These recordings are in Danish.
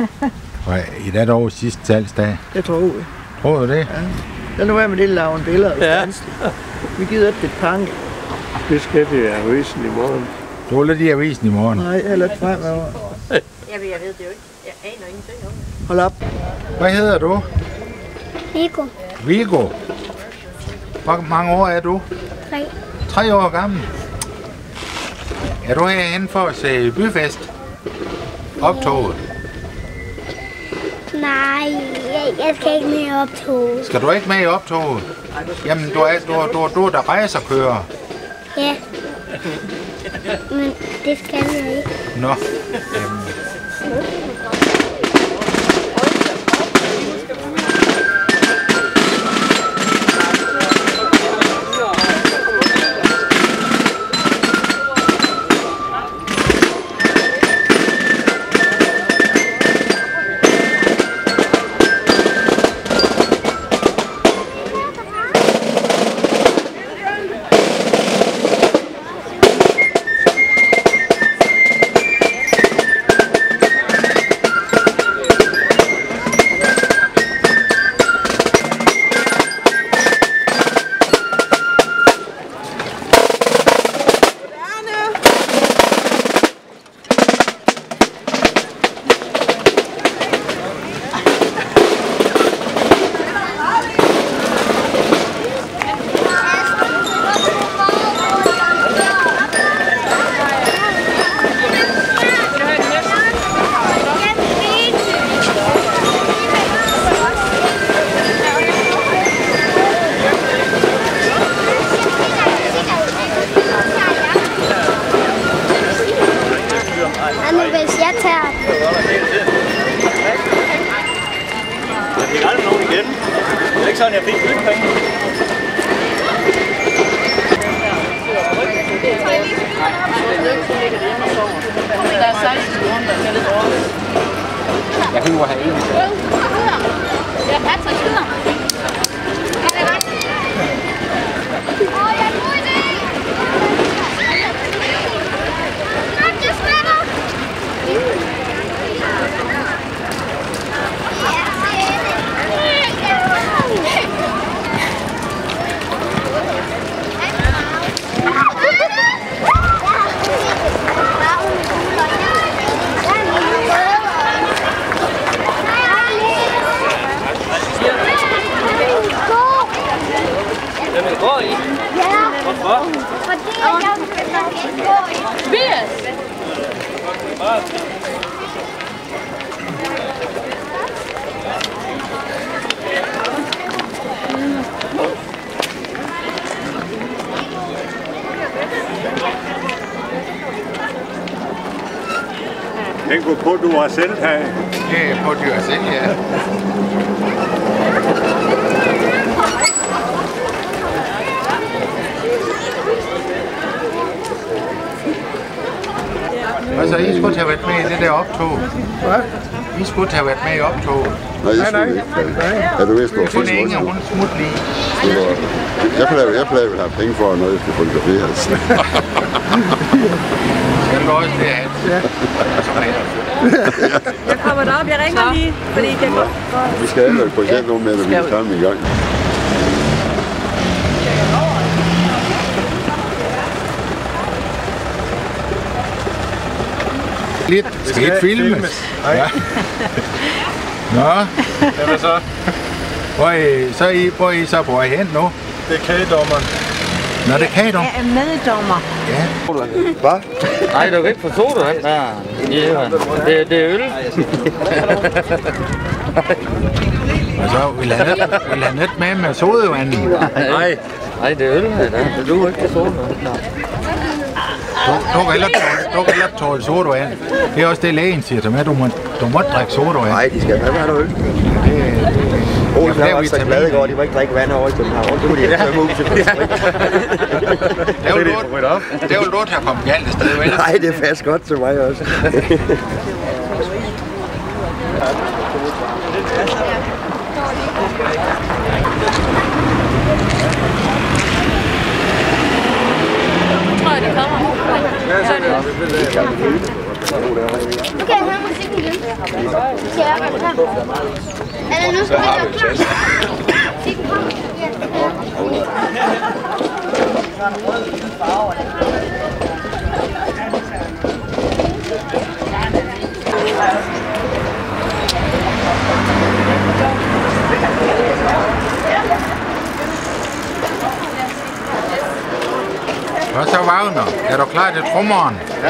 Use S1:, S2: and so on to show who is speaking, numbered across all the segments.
S1: Og i det år sidste salgsdag?
S2: Det tror jeg.
S1: Tror du det?
S2: Ja. Lad nu være med det, lave en billede. Ja. Vi gider ikke et pange.
S3: Det skal vi i avisen i morgen.
S1: Du vil lidt i avisen i morgen?
S2: Nej, jeg er lidt fremover.
S4: Jeg ved det jo ikke. Jeg aner ingenting om det.
S2: Hold op.
S1: Hvad hedder du?
S5: Viggo.
S1: Viggo. Hvor mange år er du?
S5: 3.
S1: 3 år gammel. Er du herhen for at se byfest? Optoget?
S5: Nej, jeg skal ikke med i optoget.
S1: Skal du ikke med i optoget? Jamen, du er der rejserkører.
S5: Ja. Men det skal jeg ikke.
S1: Nå. Jamen.
S5: Hvis jeg tager den.
S3: Jeg fik aldrig nogen igen. Det er ikke sådan, jeg fik byggepenge.
S6: Jeg hiver her en.
S4: Ja, Patrick sidder.
S3: Jamen, går I?
S5: Ja.
S3: Hvorfor?
S5: Fordi jeg vil gå i.
S4: Tobias!
S3: Den går på, du har selv her.
S1: Det er på dyr selv, ja. Altså, I skulle have været med i det der optog.
S2: Hvad?
S1: I skulle have været med i optog.
S7: Nej, jeg skulle ikke. Er du ved at stå
S1: Kun Inge, hun smut lige.
S7: Jeg plejer at have penge for, når jeg skal fotograferes.
S1: Skal du også det have?
S2: Ja.
S4: Jeg kommer derop, jeg ringer lige, fordi det går.
S7: Vi skal have et projekt om med, når vi kan komme i gang.
S1: Lidt. Skal ikke filmes? Ja. Nå.
S3: Hvad så?
S1: Hvor er I så på vej hen nu?
S3: Det er kagedommeren.
S1: Nå, det kan I dog.
S4: Jeg er meddommer.
S1: Ja.
S7: Hvad?
S6: Nej, du kan ikke få soda, den der. Ja, det er øl.
S1: Og så vil han net med sodavand.
S6: Nej, det er øl, det du ikke få soda.
S1: Du kan heller tåle sodavand. Det er også det, lægen siger til mig. Du må drikke sodavand.
S8: Nej, de skal have noget øl. Jeg var så glad i går, de må ikke drikke vand over i København. Nu kunne de ikke have muset på
S1: Det er jo lort, at komme galt et sted, vel?
S8: Nej, det er faktisk godt til mig også.
S4: Nu tror tror jeg, de kommer.
S5: Nu kan jeg høre musikken igen. Skal jeg gøre her? Eller nu skal vi gøre klar. Musikken kommer.
S1: Hvad så, Wagner? Er du klar til trommeren? Ja.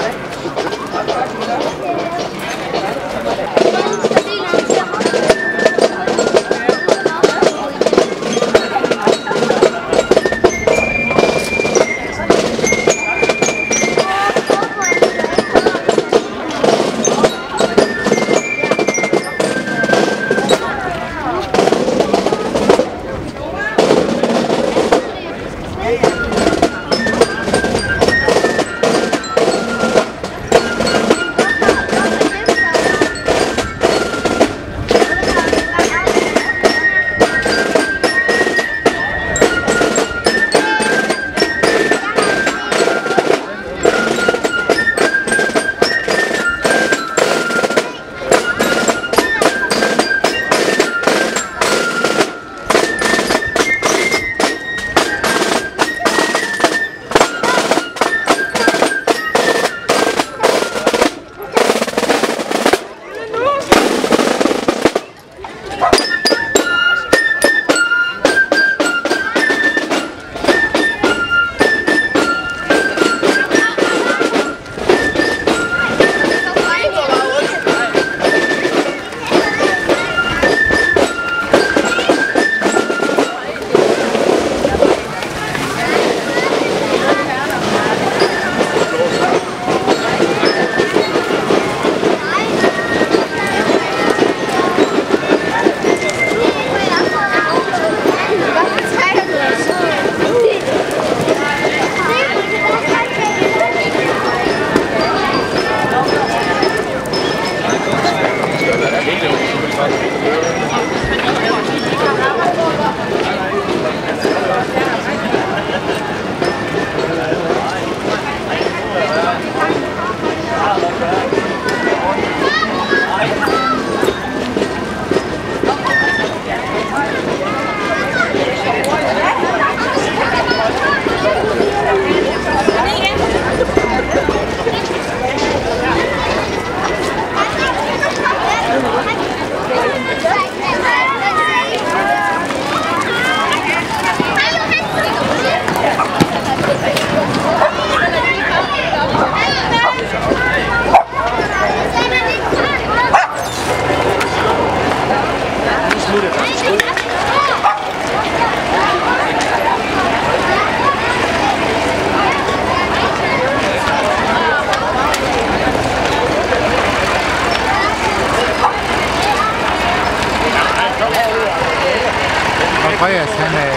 S1: Andreas, han er...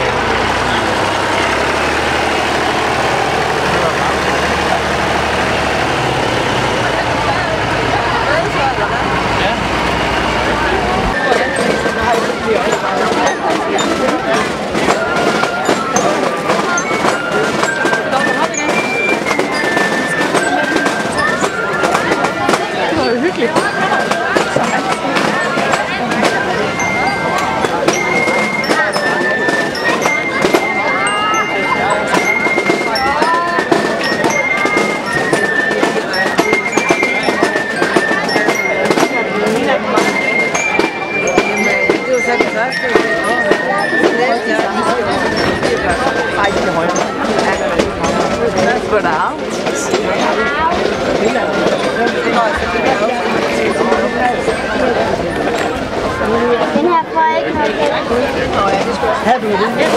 S5: Den her får jeg ikke noget. Her du det.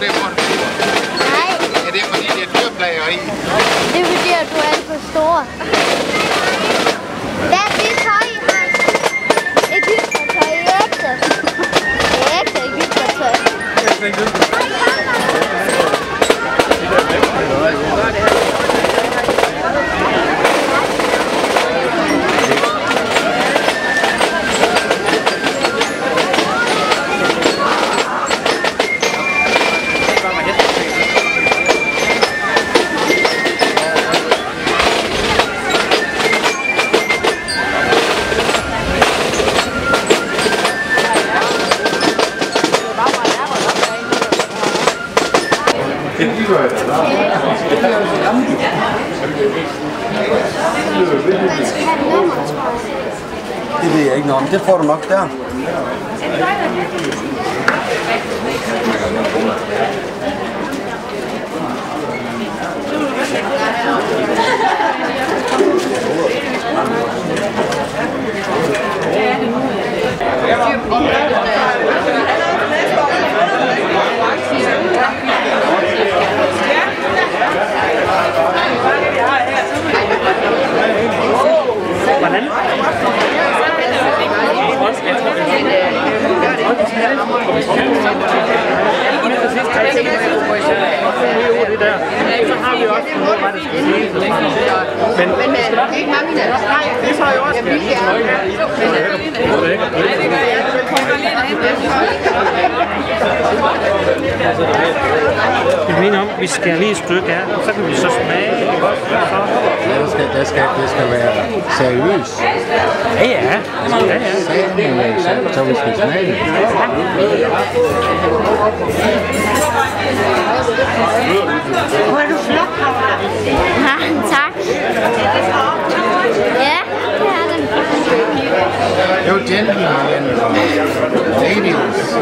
S1: det, hvor du bor?
S5: Nej,
S1: Er det fordi, det er dyrplager i?
S5: det er fordi, at du er alt for stor. Hvad er det tøj, I har? Egyptertøj i ægte. Det er ægte egyptertøj.
S8: Det ved jeg ikke noget om. Det får du nok der.
S3: Hvordan? Det der. Så har vi også noget, hvad der skal sige. Men ikke mange der. Nej, det tror jeg også. Jeg vil gerne. Jeg mener om, vi skal lige et stykke her, så kan vi så smage.
S1: Det skal være seriøst.
S3: Ja.
S1: Så vi skal smage.
S5: Hvor er du flot, Paula? Ja, tak. Ja, det er den.
S1: Jo, gentlemen, ladies.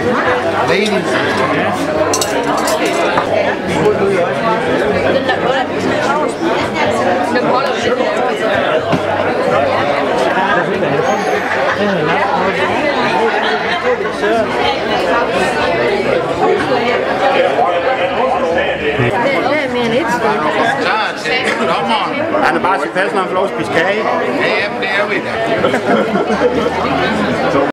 S8: Han er bare tilpas, når han får lov at spise kage.
S1: Ja, jamen, det er jo i dag.